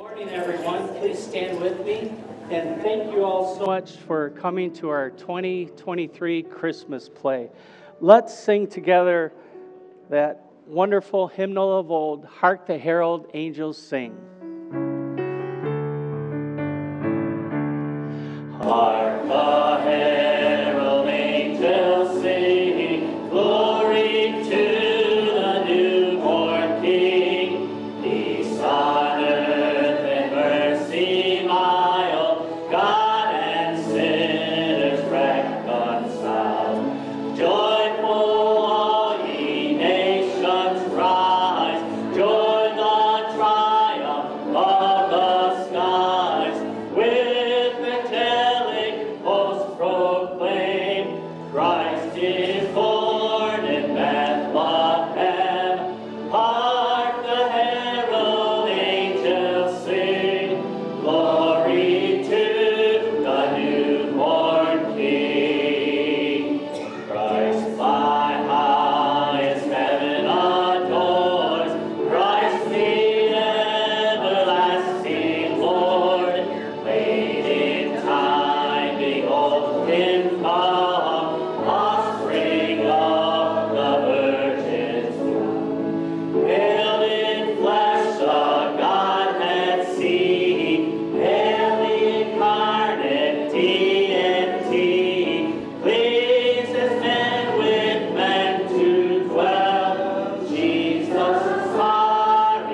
Morning, everyone. Please stand with me. And thank you all so much for coming to our 2023 Christmas play. Let's sing together that wonderful hymnal of old, Hark the Herald Angels Sing. Hark the herald angels sing, glory to the newborn King. Peace on earth and mercy mild, God and sinners reconciled. Joyful all ye nations rise, join the triumph of the skies. With angelic hosts proclaim, Christ is born in Bethlehem. Hark the herald angels sing, glory to the newborn King. Christ by highest heaven adores, Christ the everlasting Lord. Late in time, behold him come, offspring of the Virgin's womb. Hail in flesh, the Godhead see, hail the incarnate deity, pleases men with men to dwell. Jesus, our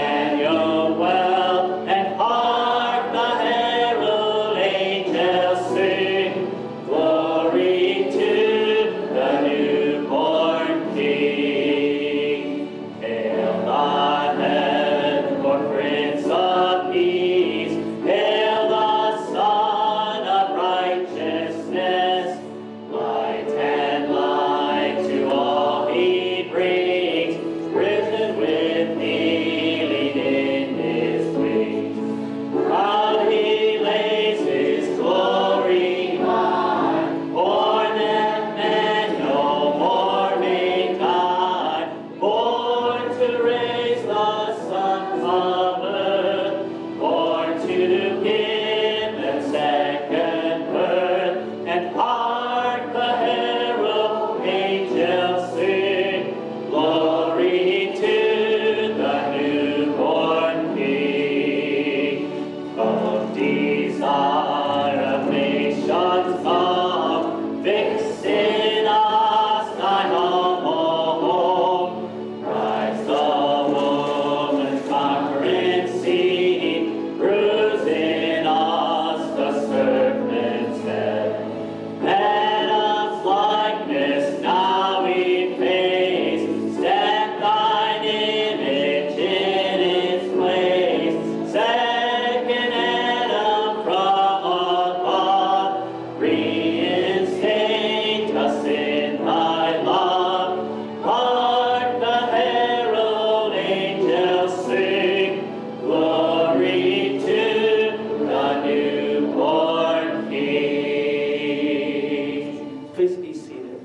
Emmanuel, and hark the herald angels sing, glory to the newborn King. Hail the heaven-born Prince of Peace, hail the Son of Righteousness. Light and light to all he brings, risen with healing in his wings. Proud he lays his glory high, born that man no more may die, born to raise the sons of earth, born to give them second birth. And hark the herald angels sing, glory to the newborn King. Of desire of nations come, fix in us thy humble home. Rise the woman's conquering seed, bruise in us the serpent's head. Adam's likeness now we face, stamp thine image in its place. Second Adam from above, reinstate us in thy love. Hark the herald angels sing, glory to the newborn King. Please be seated.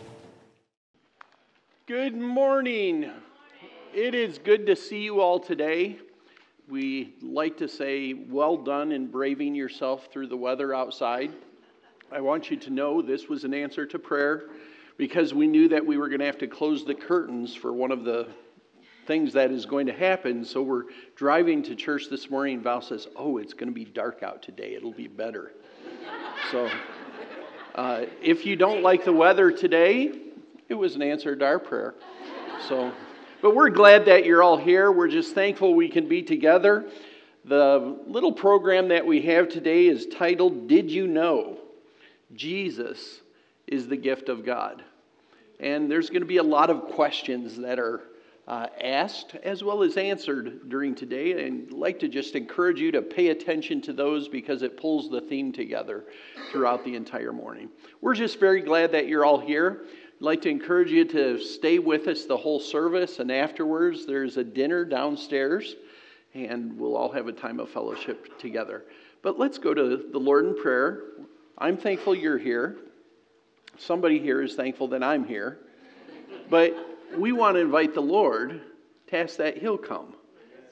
Good morning. It is good to see you all today. We like to say, well done in braving yourself through the weather outside. I want you to know this was an answer to prayer because we knew that we were going to have to close the curtains for one of the things that is going to happen. So we're driving to church this morning. Val says, oh, it's going to be dark out today. It'll be better. So if you don't like the weather today, it was an answer to our prayer. But we're glad that you're all here. We're just thankful we can be together. The little program that we have today is titled, Did You Know? Jesus is the gift of God. And there's going to be a lot of questions that are asked as well as answered during today. And I'd like to just encourage you to pay attention to those because it pulls the theme together throughout the entire morning. We're just very glad that you're all here. I'd like to encourage you to stay with us the whole service, and afterwards there's a dinner downstairs, and we'll all have a time of fellowship together. But let's go to the Lord in prayer. I'm thankful you're here. Somebody here is thankful that I'm here. But we want to invite the Lord to ask that He'll come.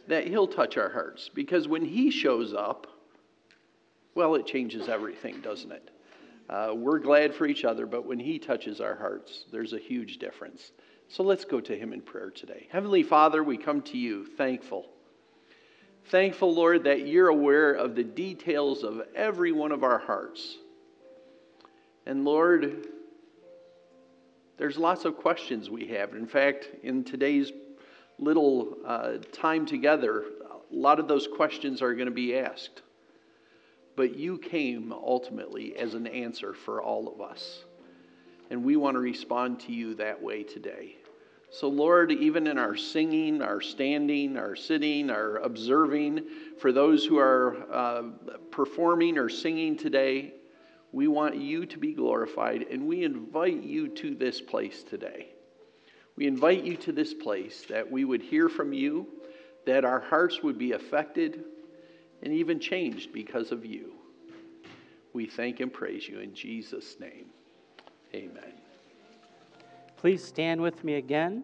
that he'll touch our hearts. Because when he shows up, well, it changes everything, doesn't it? We're glad for each other, but when he touches our hearts, there's a huge difference. So let's go to him in prayer today. Heavenly Father, we come to you thankful. Thankful, Lord, that you're aware of the details of every one of our hearts. And Lord, there's lots of questions we have. In fact, in today's little time together, a lot of those questions are going to be asked. But you came ultimately as an answer for all of us. And we want to respond to you that way today. So Lord, even in our singing, our standing, our sitting, our observing, for those who are performing or singing today, we want you to be glorified, and we invite you to this place today. We invite you to this place that we would hear from you, that our hearts would be affected and even changed because of you. We thank and praise you in Jesus' name. Amen. Please stand with me again.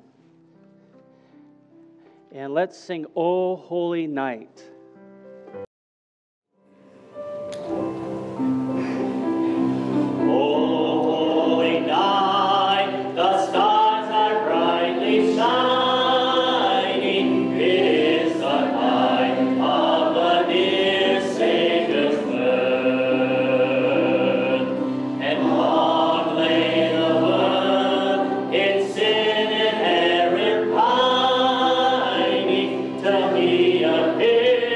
And let's sing, O Holy Night. Till he appears.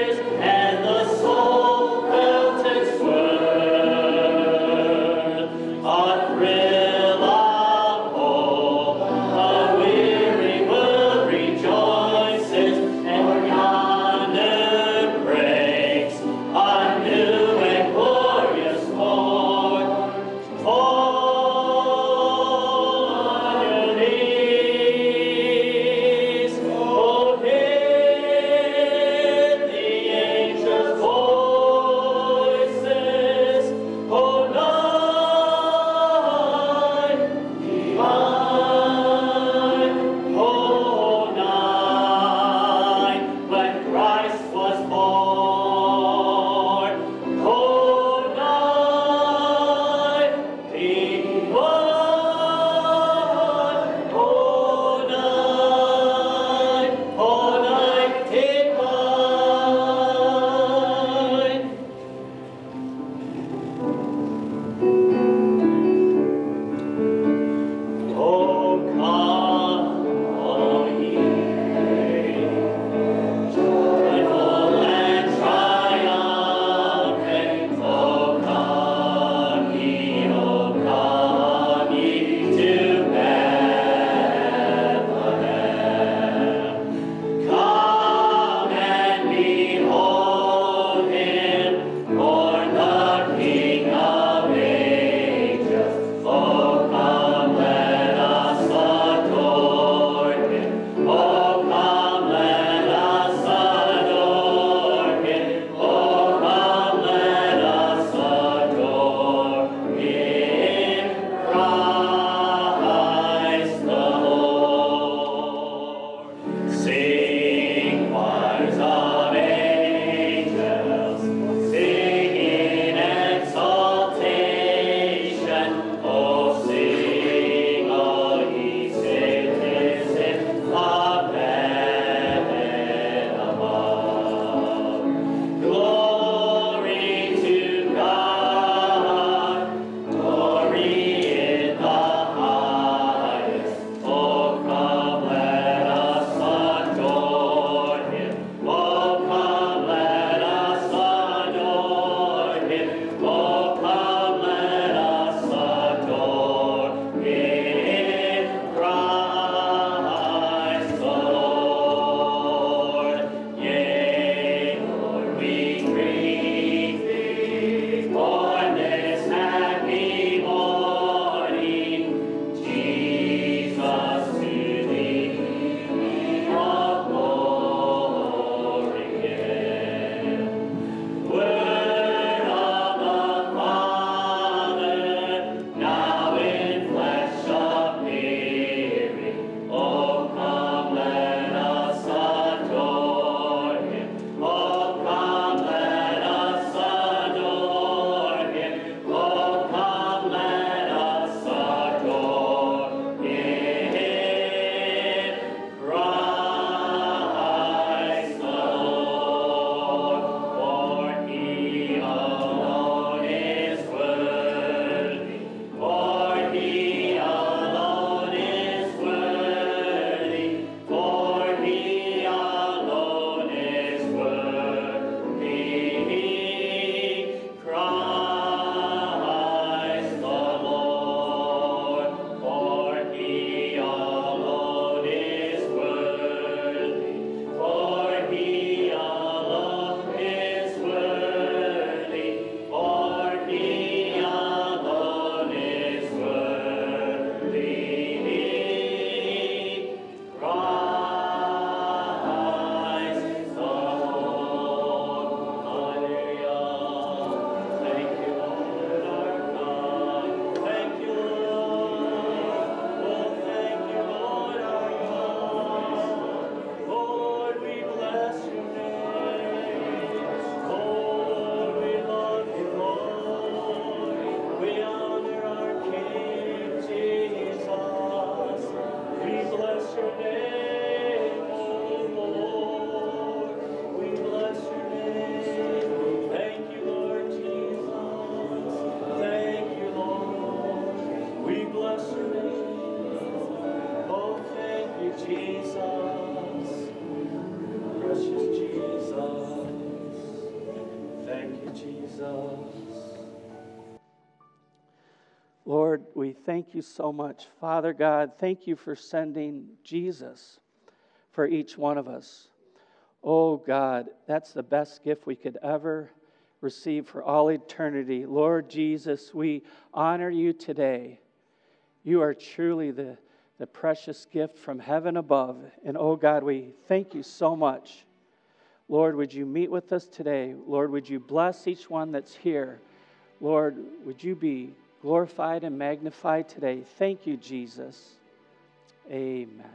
we thank you so much. Father God, thank you for sending Jesus for each one of us. Oh God, that's the best gift we could ever receive for all eternity. Lord Jesus, we honor you today. You are truly the precious gift from heaven above. And oh God, we thank you so much. Lord, would you meet with us today? Lord, would you bless each one that's here? Lord, would you be glorified and magnified today? Thank you, Jesus. Amen.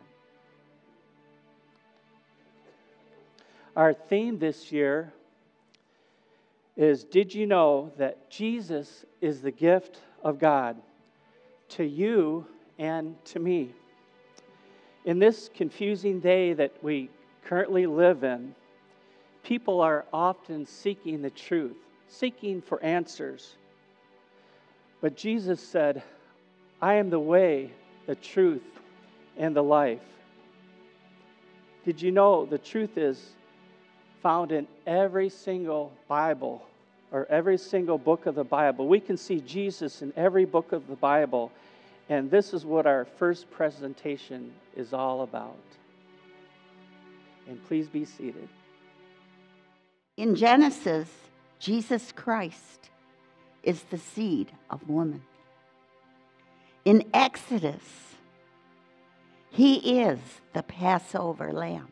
Our theme this year is, did you know that Jesus is the gift of God to you and to me? In this confusing day that we currently live in, people are often seeking the truth, seeking for answers. But Jesus said, I am the way, the truth, and the life. Did you know the truth is found in every single Bible or every single book of the Bible? We can see Jesus in every book of the Bible, and this is what our first presentation is all about. And please be seated. In Genesis, Jesus Christ is the seed of woman. In Exodus, he is the Passover lamb.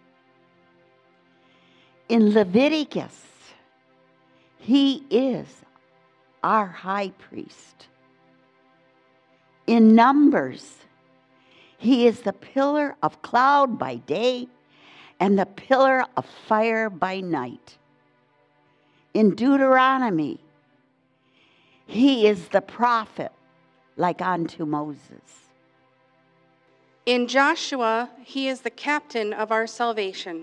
In Leviticus, he is our high priest. In Numbers, he is the pillar of cloud by day and the pillar of fire by night. In Deuteronomy, he is the prophet like unto Moses. In Joshua, he is the captain of our salvation.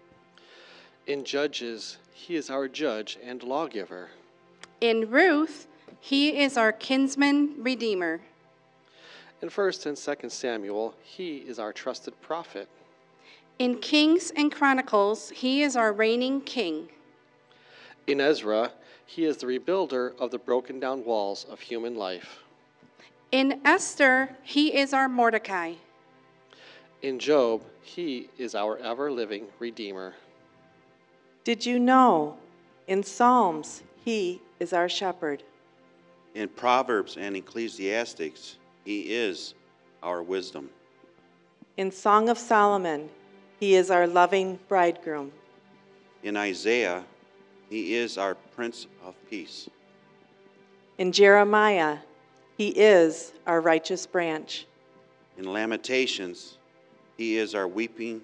In Judges, he is our judge and lawgiver. In Ruth, he is our kinsman redeemer. In 1 and 2 Samuel, he is our trusted prophet. In Kings and Chronicles, he is our reigning king. In Ezra, he is the rebuilder of the broken down walls of human life. In Esther, he is our Mordecai. In Job, he is our ever-living Redeemer. Did you know? In Psalms, he is our shepherd. In Proverbs and Ecclesiastics, he is our wisdom. In Song of Solomon, he is our loving bridegroom. In Isaiah, he is our Prince of Peace. In Jeremiah, he is our righteous branch. In Lamentations, he is our weeping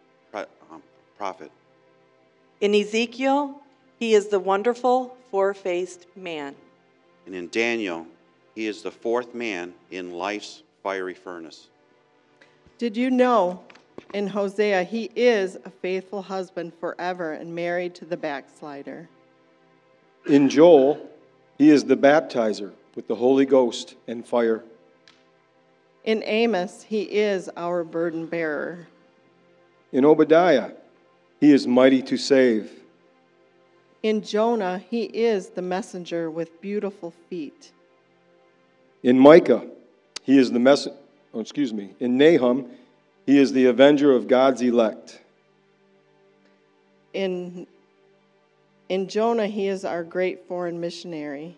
prophet. In Ezekiel, he is the wonderful four-faced man. And in Daniel, he is the fourth man in life's fiery furnace. Did you know? In Hosea, he is a faithful husband forever and married to the backslider. In Joel, he is the baptizer with the Holy Ghost and fire. In Amos, he is our burden bearer. In Obadiah, he is mighty to save. In Jonah, he is the messenger with beautiful feet. In Micah, he is the In Nahum, he is the avenger of God's elect. In Jonah, he is our great foreign missionary.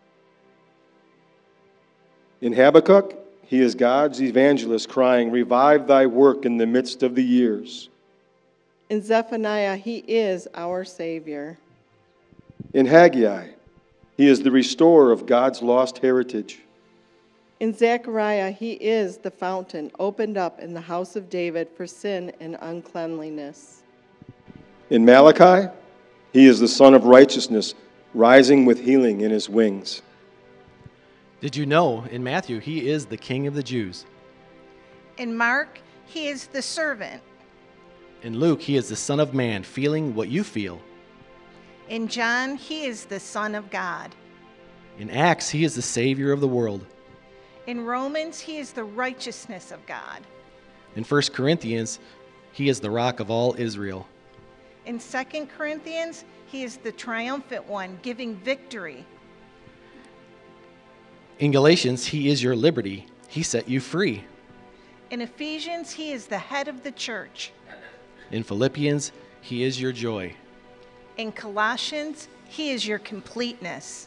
In Habakkuk, he is God's evangelist crying, revive thy work in the midst of the years. In Zephaniah, he is our Savior. In Haggai, he is the restorer of God's lost heritage. In Zechariah, he is the fountain opened up in the house of David for sin and uncleanliness. In Malachi, he is the Son of righteousness, rising with healing in his wings. Did you know, in Matthew, he is the King of the Jews? In Mark, he is the servant. In Luke, he is the Son of Man, feeling what you feel. In John, he is the Son of God. In Acts, he is the Savior of the world. In Romans, he is the righteousness of God. In 1 Corinthians, he is the rock of all Israel. In 2 Corinthians, he is the triumphant one, giving victory. In Galatians, he is your liberty. He set you free. In Ephesians, he is the head of the church. In Philippians, he is your joy. In Colossians, he is your completeness.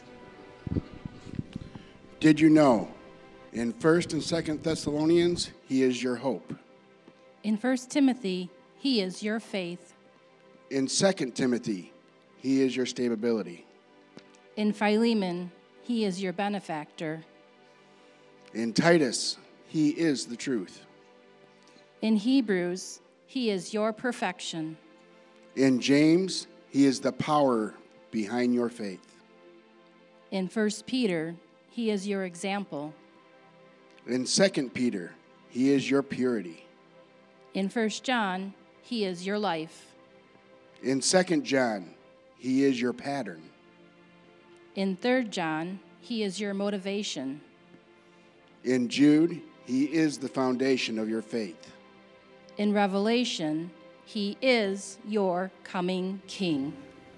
Did you know? In 1st and 2nd Thessalonians, he is your hope. In 1 Timothy, he is your faith. In 2 Timothy, he is your stability. In Philemon, he is your benefactor. In Titus, he is the truth. In Hebrews, he is your perfection. In James, he is the power behind your faith. In 1 Peter, he is your example. In 2 Peter, he is your purity. In 1 John, he is your life. In 2 John, he is your pattern. In 3 John, he is your motivation. In Jude, he is the foundation of your faith. In Revelation, he is your coming King.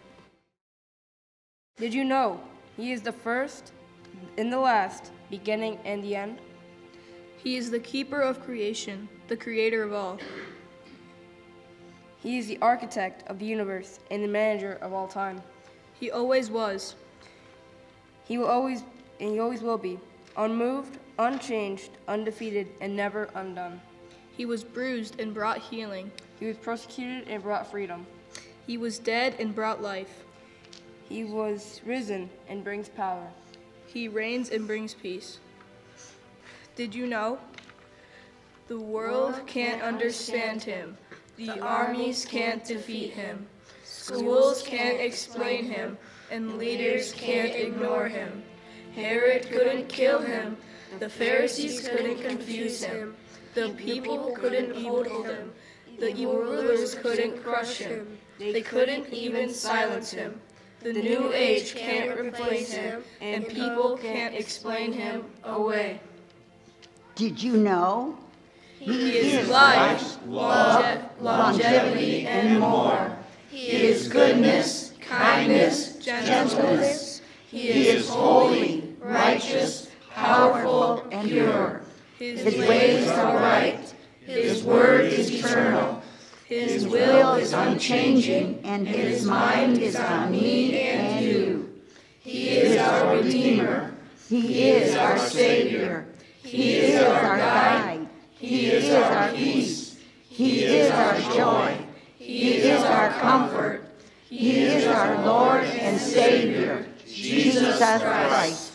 Did you know he is the first and the last, beginning and the end? He is the keeper of creation, the creator of all. He is the architect of the universe and the manager of all time. He always was. He always will be, unmoved, unchanged, undefeated, and never undone. He was bruised and brought healing. He was persecuted and brought freedom. He was dead and brought life. He was risen and brings power. He reigns and brings peace. Did you know? The world can't understand him. The armies can't defeat him. Schools can't explain him. And leaders can't ignore him. Herod couldn't kill him. The Pharisees couldn't confuse him. The people couldn't hold him. The evil rulers couldn't crush him. They couldn't even silence him. The new age can't replace him, and people can't explain him away. Did you know? He is life, longevity, and more. He is goodness, kindness, gentleness. He is holy, righteous, powerful, and pure. His ways are right. His word is eternal. His will is unchanging, and his mind is on me and you. He is our Redeemer. He is our Savior. He is our guide. He is our peace. He is our joy. He is our comfort. He is our Lord and Savior, Jesus Christ.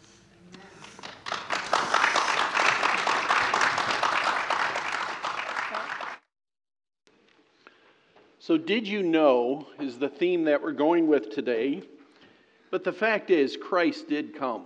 So, did you know is the theme that we're going with today. But the fact is, Christ did come.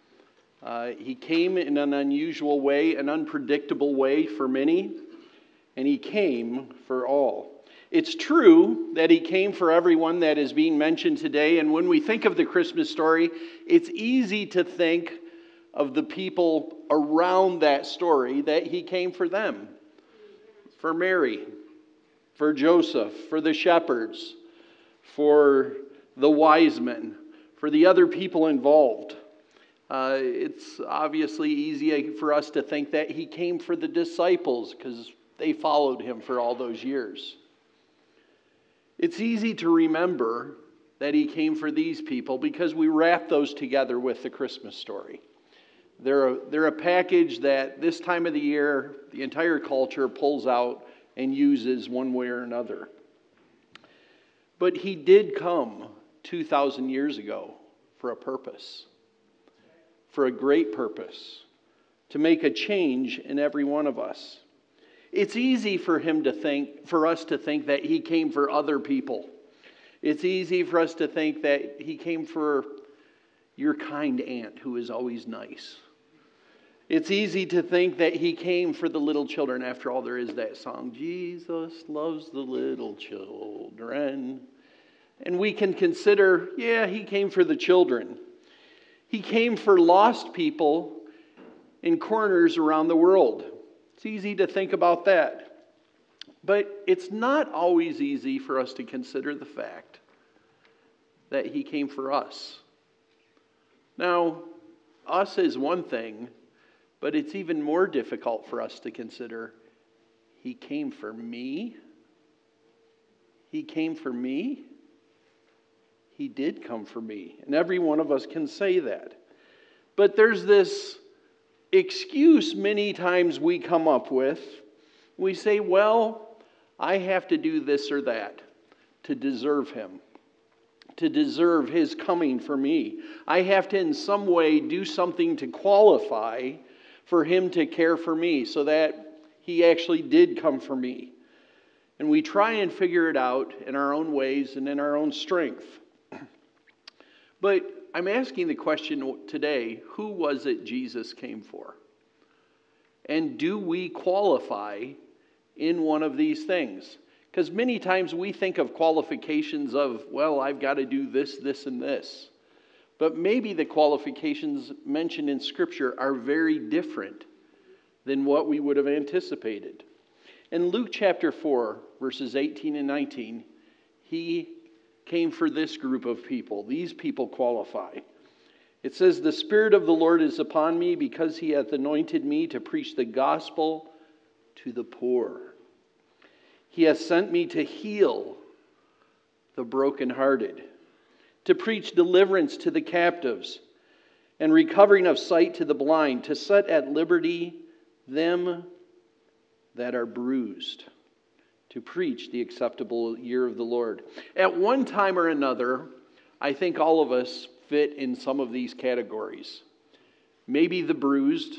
He came in an unusual way, an unpredictable way for many, and he came for all. It's true that he came for everyone that is being mentioned today, and when we think of the Christmas story, it's easy to think of the people around that story that he came for them. For Mary, for Joseph, for the shepherds, for the wise men, for the other people involved. It's obviously easy for us to think that he came for the disciples because they followed him for all those years. It's easy to remember that he came for these people because we wrap those together with the Christmas story. They're a package that this time of the year, the entire culture pulls out and uses one way or another. But he did come 2,000 years ago for a purpose, for a great purpose, to make a change in every one of us. It's easy for us to think that he came for other people. It's easy for us to think that he came for your kind aunt who is always nice. It's easy to think that he came for the little children. After all, there is that song, Jesus loves the little children. And we can consider, he came for the children. He came for lost people in corners around the world. It's easy to think about that. But it's not always easy for us to consider the fact that he came for us. Now, us is one thing, but it's even more difficult for us to consider. He came for me. He came for me. He did come for me. And every one of us can say that. But there's this excuse many times we come up with. We say, well, I have to do this or that to deserve him, to deserve his coming for me. I have to in some way do something to qualify for him to care for me so that he actually did come for me. And we try and figure it out in our own ways and in our own strength. But I'm asking the question today, who was it Jesus came for? And do we qualify in one of these things? Because many times we think of qualifications of, well, I've got to do this, this, and this. But maybe the qualifications mentioned in Scripture are very different than what we would have anticipated. In Luke chapter 4, verses 18 and 19, he came for this group of people. These people qualify. It says, "The Spirit of the Lord is upon me, because he hath anointed me to preach the gospel to the poor. He hath sent me to heal the brokenhearted, to preach deliverance to the captives, and recovering of sight to the blind, to set at liberty them that are bruised, to preach the acceptable year of the Lord." At one time or another, I think all of us fit in some of these categories. Maybe the bruised,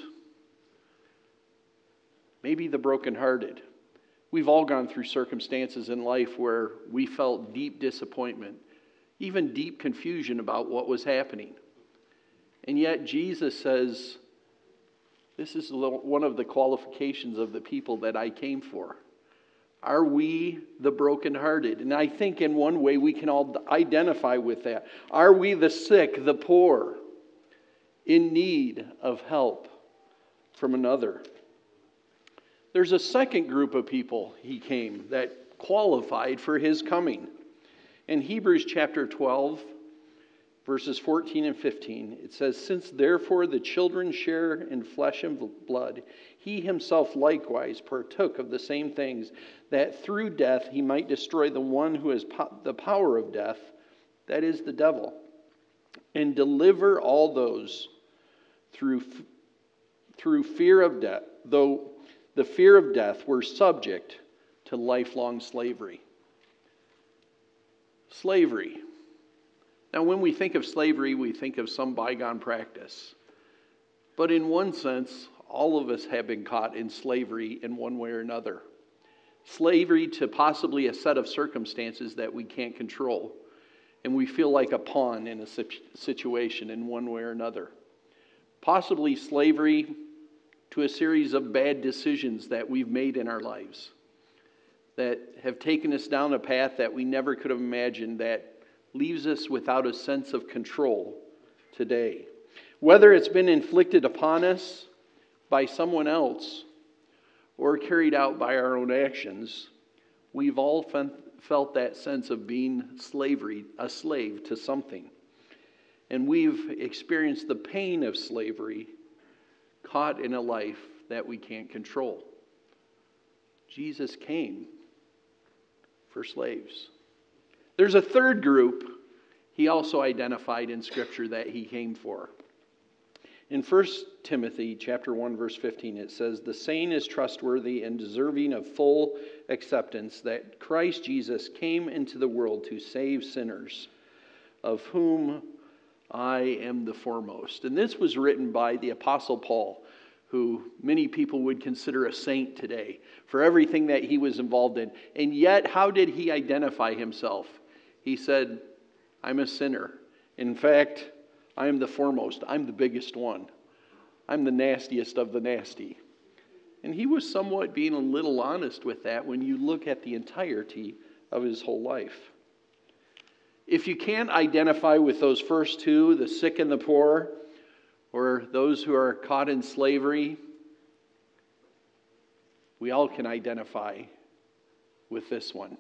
maybe the brokenhearted. We've all gone through circumstances in life where we felt deep disappointment, even deep confusion about what was happening. And yet Jesus says, this is one of the qualifications of the people that I came for. Are we the brokenhearted? And I think in one way we can all identify with that. Are we the sick, the poor, in need of help from another? There's a second group of people he came that qualified for his coming. In Hebrews chapter 12, verses 14 and 15, it says, "Since therefore the children share in flesh and blood, he himself likewise partook of the same things, that through death he might destroy the one who has the power of death, that is the devil, and deliver all those through fear of death, though the fear of death were subject to lifelong slavery." Slavery. Now, when we think of slavery, we think of some bygone practice. But in one sense, all of us have been caught in slavery in one way or another. Slavery to possibly a set of circumstances that we can't control. And we feel like a pawn in a situation in one way or another. Possibly slavery to a series of bad decisions that we've made in our lives that have taken us down a path that we never could have imagined, that leaves us without a sense of control today. Whether it's been inflicted upon us by someone else or carried out by our own actions, we've all felt that sense of being a slave to something. And we've experienced the pain of slavery, caught in a life that we can't control. Jesus came for slaves. There's a third group he also identified in Scripture that he came for. In 1 Timothy chapter 1, verse 15, it says, "The saying is trustworthy and deserving of full acceptance, that Christ Jesus came into the world to save sinners, of whom I am the foremost." And this was written by the Apostle Paul, who many people would consider a saint today for everything that he was involved in. And yet, how did he identify himself? He said, "I'm a sinner. In fact, I am the foremost. I'm the biggest one. I'm the nastiest of the nasty." And he was somewhat being a little honest with that when you look at the entirety of his whole life. If you can't identify with those first two, the sick and the poor, or those who are caught in slavery, we all can identify with this one.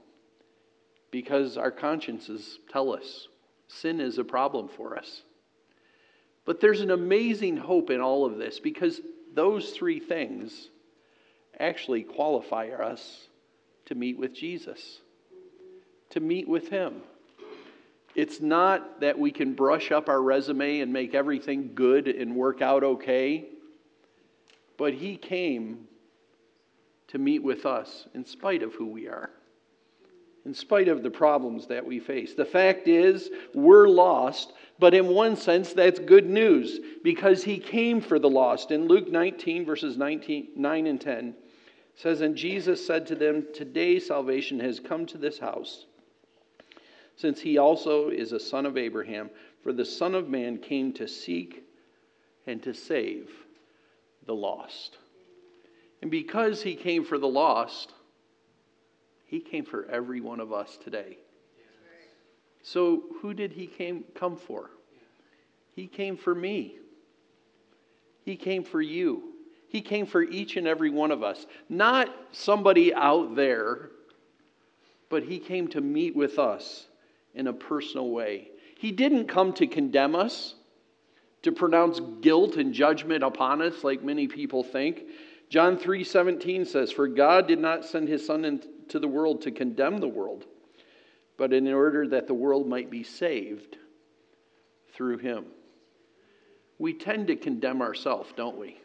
Because our consciences tell us sin is a problem for us. But there's an amazing hope in all of this because those three things actually qualify us to meet with Jesus, to meet with Him. It's not that we can brush up our resume and make everything good and work out okay, but He came to meet with us in spite of who we are, in spite of the problems that we face. The fact is, we're lost, but in one sense, that's good news because He came for the lost. In Luke 19, verses 9 and 10, says, "And Jesus said to them, 'Today salvation has come to this house, since he also is a son of Abraham. For the Son of Man came to seek and to save the lost.'" And because He came for the lost, He came for every one of us today. So who did He come for? He came for me. He came for you. He came for each and every one of us. Not somebody out there, but He came to meet with us in a personal way. He didn't come to condemn us, to pronounce guilt and judgment upon us like many people think. John 3:17 says, "For God did not send His Son into the world to condemn the world, but in order that the world might be saved through Him." We tend to condemn ourselves, don't we?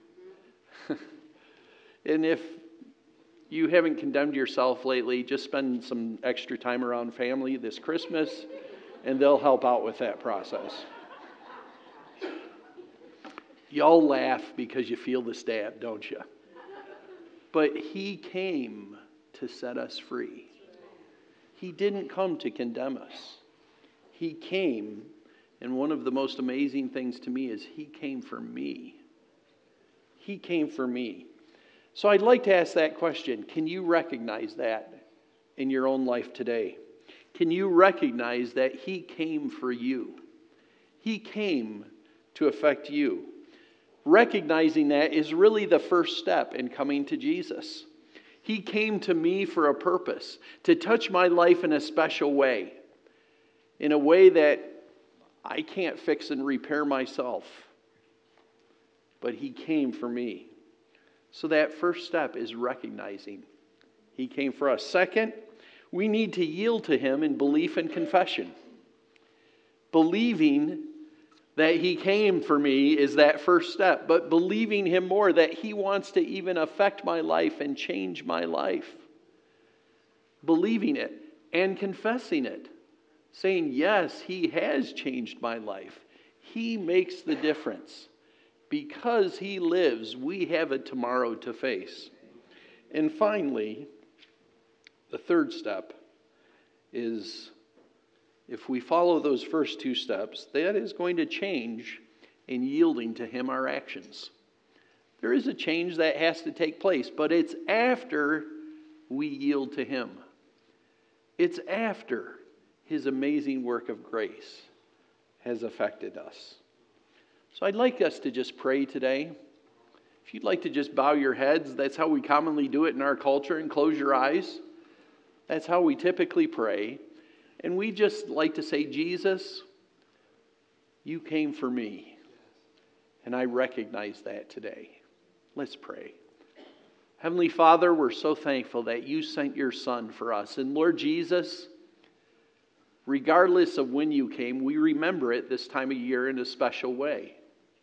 And if you haven't condemned yourself lately, just spend some extra time around family this Christmas, and they'll help out with that process. Y'all laugh because you feel the stab, don't you? But He came to set us free. He didn't come to condemn us. He came, and one of the most amazing things to me is He came for me. He came for me. So I'd like to ask that question. Can you recognize that in your own life today? Can you recognize that He came for you? He came to affect you. Recognizing that is really the first step in coming to Jesus. He came to me for a purpose, to touch my life in a special way, in a way that I can't fix and repair myself. But He came for me. So that first step is recognizing He came for us. Second, we need to yield to Him in belief and confession. Believing that He came for me is that first step, but believing Him more, that He wants to even affect my life and change my life. Believing it and confessing it. Saying, yes, He has changed my life. He makes the difference. Because He lives, we have a tomorrow to face. And finally, the third step is, if we follow those first two steps, that is going to change in yielding to Him our actions. There is a change that has to take place, but it's after we yield to Him. It's after His amazing work of grace has affected us. So I'd like us to just pray today. If you'd like to just bow your heads, that's how we commonly do it in our culture, and close your eyes. That's how we typically pray. And we just like to say, Jesus, You came for me. And I recognize that today. Let's pray. Heavenly Father, we're so thankful that You sent Your Son for us. And Lord Jesus, regardless of when You came, we remember it this time of year in a special way.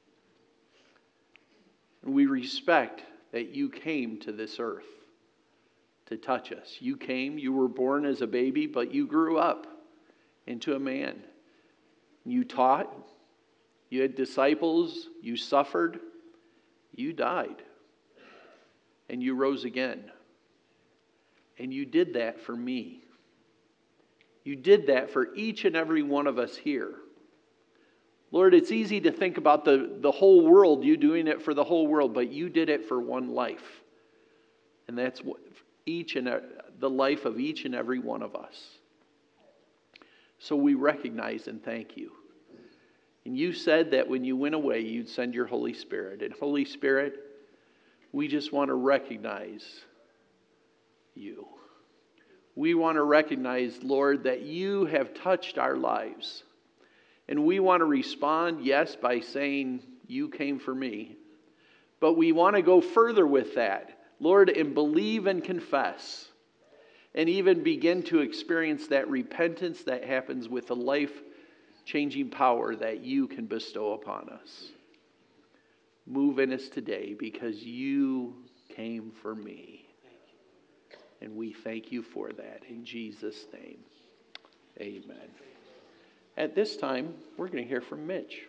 And we respect that You came to this earth to touch us. You came, You were born as a baby, but You grew up into a man. You taught, You had disciples, You suffered, You died, and You rose again. And You did that for me. You did that for each and every one of us here. Lord, it's easy to think about the whole world, You doing it for the whole world, but You did it for one life. And that's what the life of each and every one of us. So we recognize and thank You. And You said that when You went away, You'd send Your Holy Spirit. And Holy Spirit, we just want to recognize You. We want to recognize, Lord, that You have touched our lives. And we want to respond, yes, by saying, you came for me. But we want to go further with that, Lord, and believe and confess. And even begin to experience that repentance that happens with the life-changing power that you can bestow upon us. Move in us today because you came for me. And we thank you for that in Jesus' name. Amen. At this time, we're going to hear from Mitch.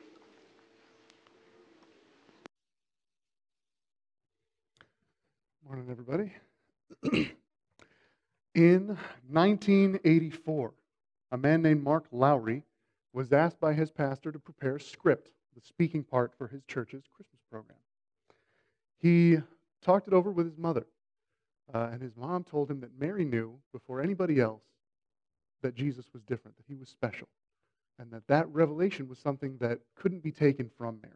Morning, everybody. In 1984, a man named Mark Lowry was asked by his pastor to prepare a script, the speaking part for his church's Christmas program. He talked it over with his mother, and his mom told him that Mary knew before anybody else that Jesus was different, that he was special, and that revelation was something that couldn't be taken from Mary.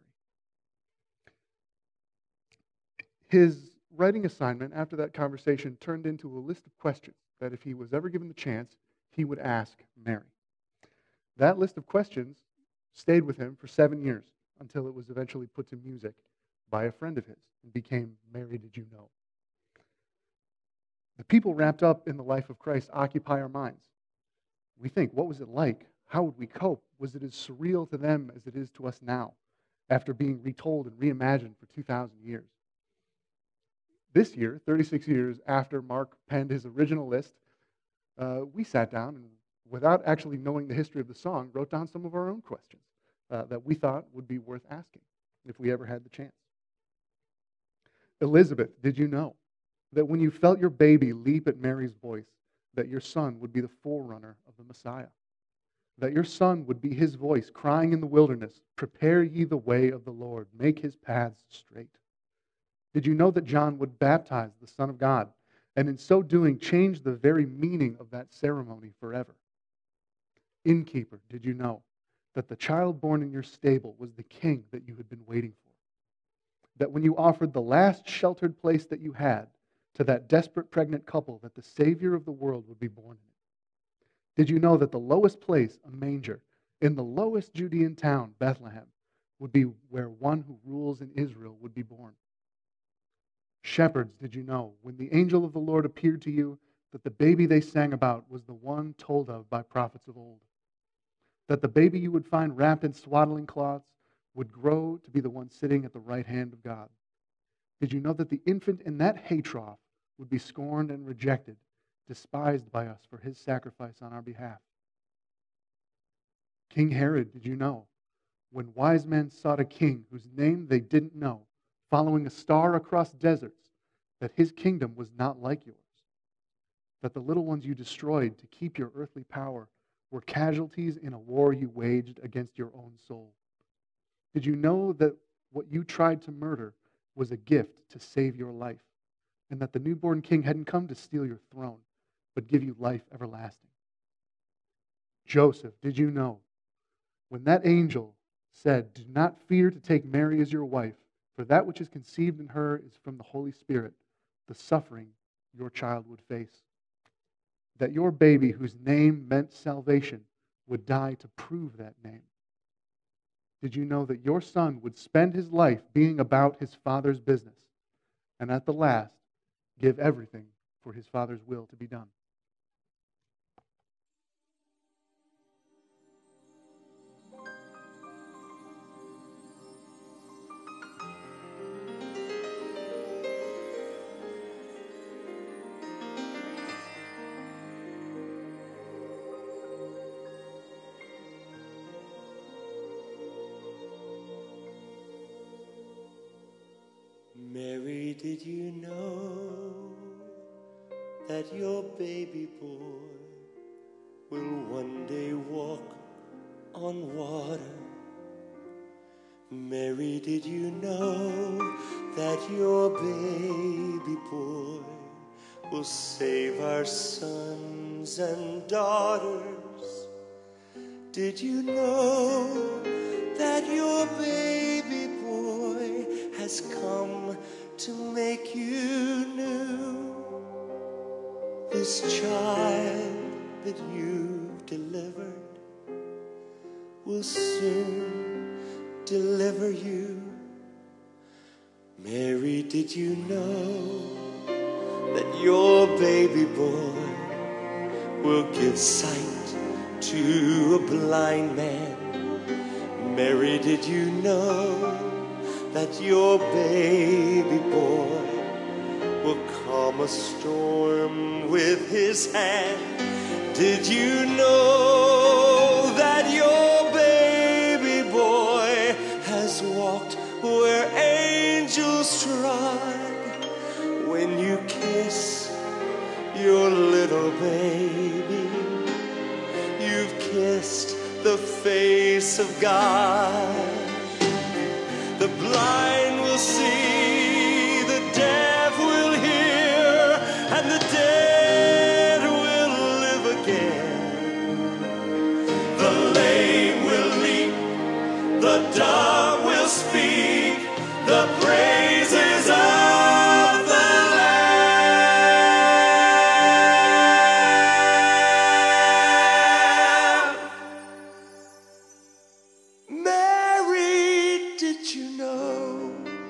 His writing assignment after that conversation turned into a list of questions that if he was ever given the chance, he would ask Mary. That list of questions stayed with him for 7 years until it was eventually put to music by a friend of his and became Mary, Did You Know? The people wrapped up in the life of Christ occupy our minds. We think, what was it like? How would we cope? Was it as surreal to them as it is to us now, after being retold and reimagined for 2,000 years? This year, 36 years after Mark penned his original list, we sat down and, without actually knowing the history of the song, wrote down some of our own questions that we thought would be worth asking if we ever had the chance. Elizabeth, did you know that when you felt your baby leap at Mary's voice, that your son would be the forerunner of the Messiah? That your son would be his voice crying in the wilderness, prepare ye the way of the Lord, make his paths straight. Did you know that John would baptize the Son of God, and in so doing change the very meaning of that ceremony forever? Innkeeper, did you know that the child born in your stable was the king that you had been waiting for? That when you offered the last sheltered place that you had to that desperate pregnant couple, that the Savior of the world would be born in it? Did you know that the lowest place, a manger, in the lowest Judean town, Bethlehem, would be where one who rules in Israel would be born? Shepherds, did you know, when the angel of the Lord appeared to you, that the baby they sang about was the one told of by prophets of old? That the baby you would find wrapped in swaddling cloths would grow to be the one sitting at the right hand of God? Did you know that the infant in that hay trough would be scorned and rejected, despised by us for his sacrifice on our behalf? King Herod, did you know, when wise men sought a king whose name they didn't know, following a star across deserts, that his kingdom was not like yours? That the little ones you destroyed to keep your earthly power were casualties in a war you waged against your own soul? Did you know that what you tried to murder was a gift to save your life, and that the newborn king hadn't come to steal your throne, but give you life everlasting? Joseph, did you know, when that angel said, do not fear to take Mary as your wife, for that which is conceived in her is from the Holy Spirit, the suffering your child would face? That your baby, whose name meant salvation, would die to prove that name? Did you know that your son would spend his life being about his father's business, and at the last, give everything for his father's will to be done? Mary, did you know that your baby boy will one day walk on water? Mary, did you know that your baby boy will save our sons and daughters? Did you know that your baby boy has come to make you new? This child that you've delivered will will soon deliver you. Mary, did you know that your baby boy will give sight to a blind man? Mary, did you know that your baby boy will calm a storm with his hand? Did you know that your baby boy has walked where angels trod? When you kiss your little baby, you've kissed the face of God. The blind will see, the deaf will hear, and the dead will live again. The lame will leap, the dumb will speak, the praises of the Lamb. Mary, did you know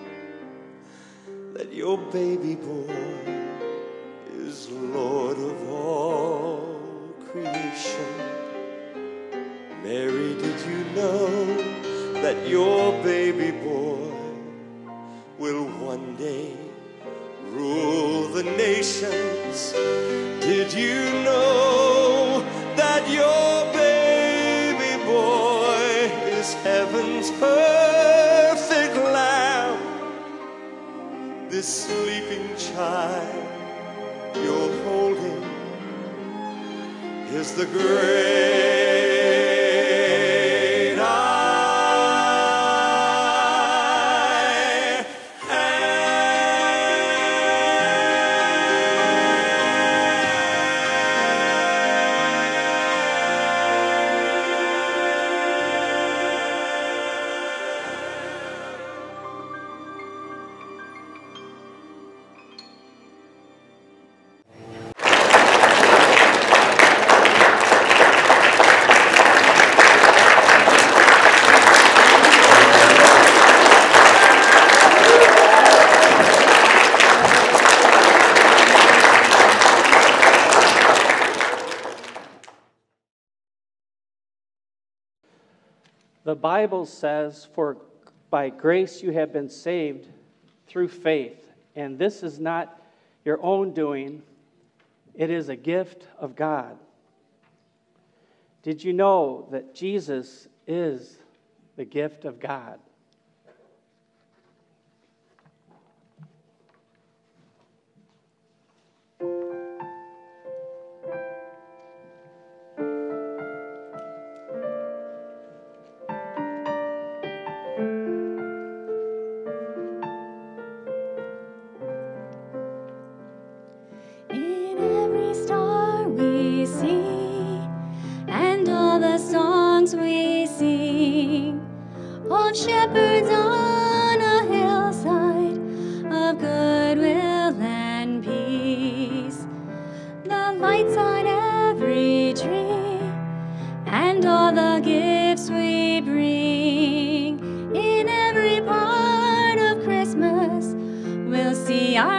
that your baby boy is Lord of all creation? Mary, did you know that your baby boy will one day rule the nations? Did you know that your baby boy is heaven's perfect lamb? This sleeping child you're holding is the great I The Bible says, "For by grace you have been saved through faith, and this is not your own doing, it is a gift of God." Did you know that Jesus is the gift of God? In every star we see, and all the songs we sing, of shepherds on a hillside, of goodwill and peace. The lights on every tree, and all the gifts we bring. In every part of Christmas, we'll see our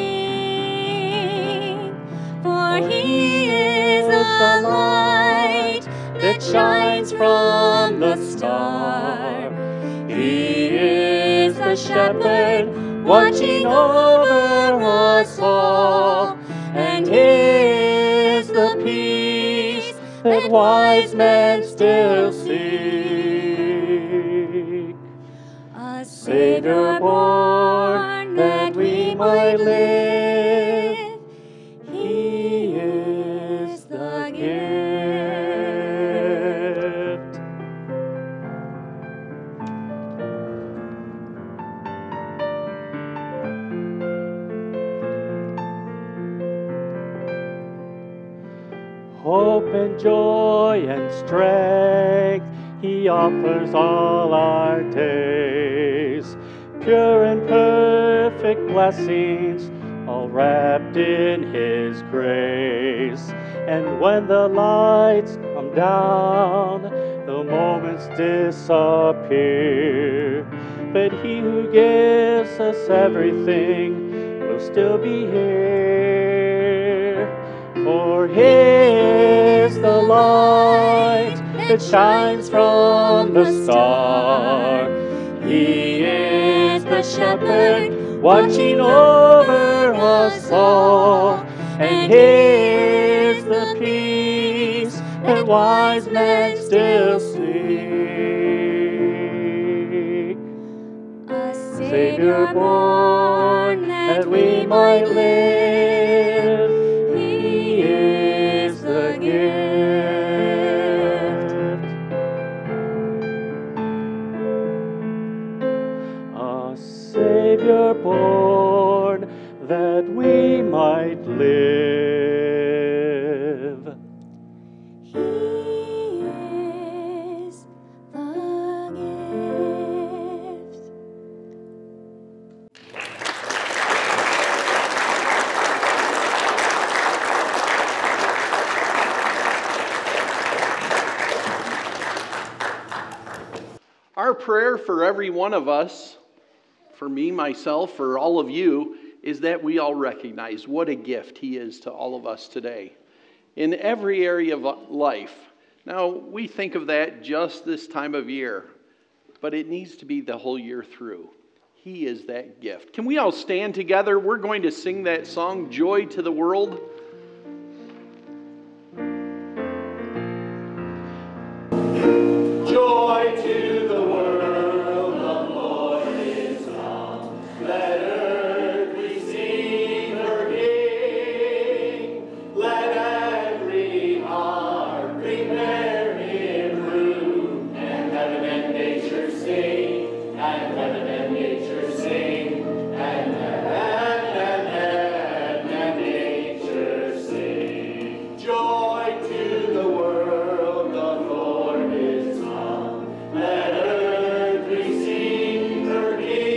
King. For he is the light that shines from the star. He is the shepherd watching over us all, and his the peace that wise men still seek. A Savior born that we might live, he is the gift. Hope and joy and strength he offers all our days. Pure and perfect blessings, all wrapped in his grace. And when the lights come down, the moments disappear. But he who gives us everything will still be here. For his the light that shines from the star. He is the shepherd watching over us all. And his the peace that wise men still seek. A Savior born that we might live. He is the gift. A Savior born that we might live. He is the gift. Our prayer for every one of us, for me, myself, for all of you, is that we all recognize what a gift He is to all of us today in every area of life. Now, we think of that just this time of year, but it needs to be the whole year through. He is that gift. Can we all stand together? We're going to sing that song, Joy to the World. Joy to the world, the Lord is come. Let earth receive her King. Let every heart prepare Him room. And heaven and nature sing, and heaven and nature sing, and heaven and nature sing. Joy to the world, the Lord is come. Let earth receive her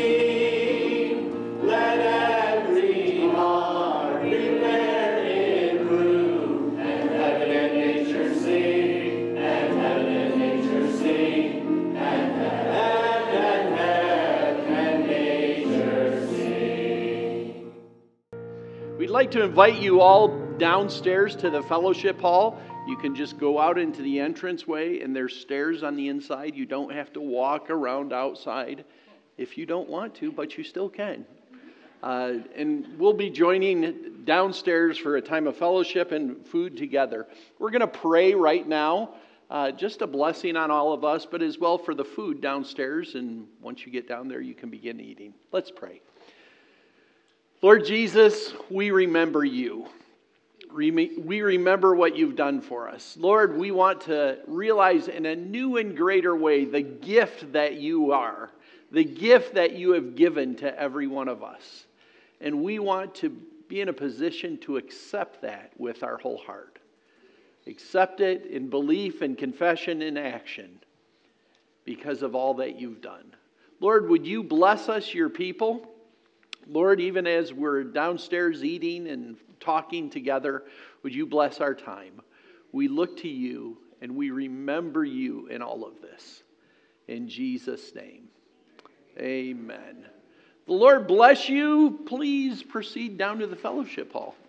King. Let every heart prepare in room. And heaven and nature sing, and heaven and nature sing, and heaven and nature sing. We'd like to invite you all downstairs to the fellowship hall. You can just go out into the entranceway, and there's stairs on the inside. You don't have to walk around outside if you don't want to, but you still can. And we'll be joining downstairs for a time of fellowship and food together. We're going to pray right now, just a blessing on all of us, but as well for the food downstairs. And once you get down there, you can begin eating. Let's pray. Lord Jesus, we remember you. We remember what you've done for us. Lord, we want to realize in a new and greater way the gift that you are, the gift that you have given to every one of us. And we want to be in a position to accept that with our whole heart. Accept it in belief and confession and action because of all that you've done. Lord, would you bless us, your people? Lord, even as we're downstairs eating and talking together, would you bless our time? We look to you and we remember you in all of this. In Jesus' name, amen. The Lord bless you. Please proceed down to the fellowship hall.